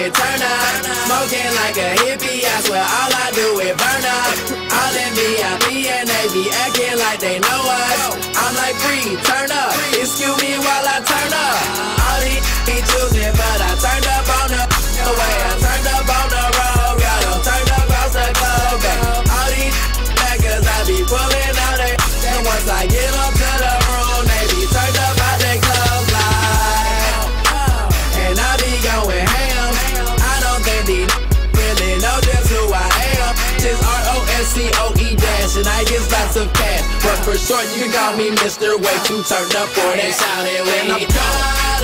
it turn up. Smoking like a hippie, I swear all I do is burn up. All in VIP and they be acting like they know us. I'm like free, turn up. Excuse me while I turn up. All these be choosing, but I turned up on the way. I turned up on the road, got them turned up across the club. All these backers I be pulling out they. And once I get up to the room, they be turned up out they clubs like. And I be going ham. I don't think these really know just who I am. Just Roscoe dash, and I get lots of cash. But for short, you can call me Mr. Way Too Turned Up for that shouting when I'm gone.